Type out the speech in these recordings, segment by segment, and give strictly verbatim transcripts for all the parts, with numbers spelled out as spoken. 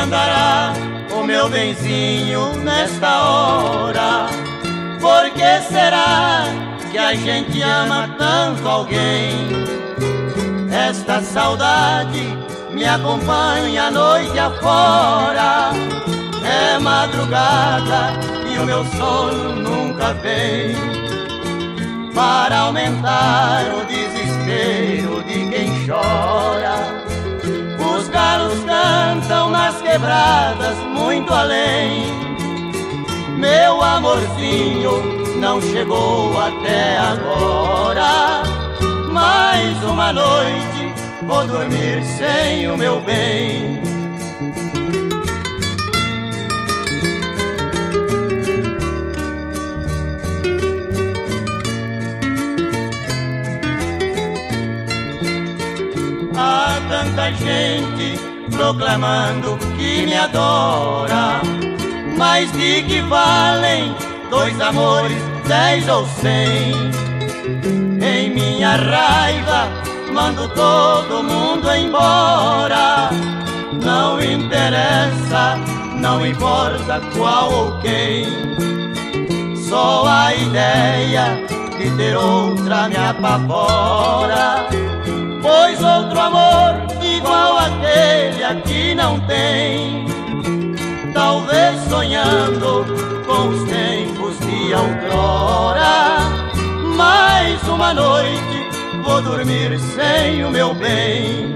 andará o meu benzinho nesta hora? Por que será que a gente ama tanto alguém? Esta saudade me acompanha a noite afora. É madrugada e o meu sono nunca vem, para aumentar o desespero de quem chora. Os galos cantam nas quebradas muito além. Meu amorzinho não chegou até agora. Mais uma noite vou dormir sem o meu bem. Há tanta gente proclamando que me adora, mas de que valem dois amores, dez ou cem? Em minha raiva mando todo mundo embora. Não interessa, não importa qual ou quem, só a ideia de ter outra me apavora. Pois outro amor igual aquele aqui não tem. Talvez sonhando com os tempos de outrora, mais uma noite vou dormir sem o meu bem.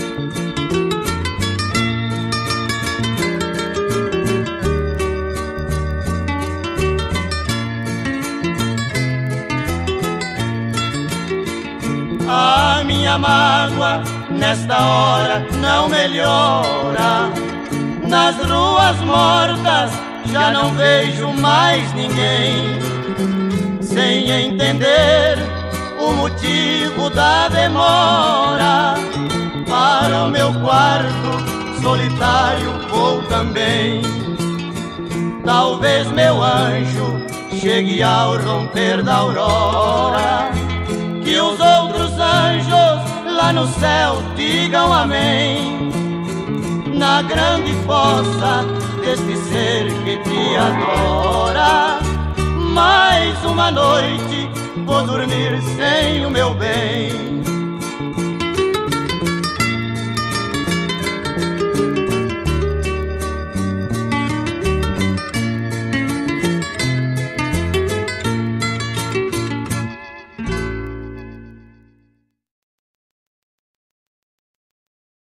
A minha mágoa nesta hora não melhora. Nas ruas mortas já não vejo mais ninguém, sem entender o motivo da demora. Para o meu quarto solitário vou também. Talvez meu anjo chegue ao romper da aurora, que os outros anjos lá no céu digam amém. Na grande fossa deste ser que te adora, mais uma noite vou dormir sem o meu bem.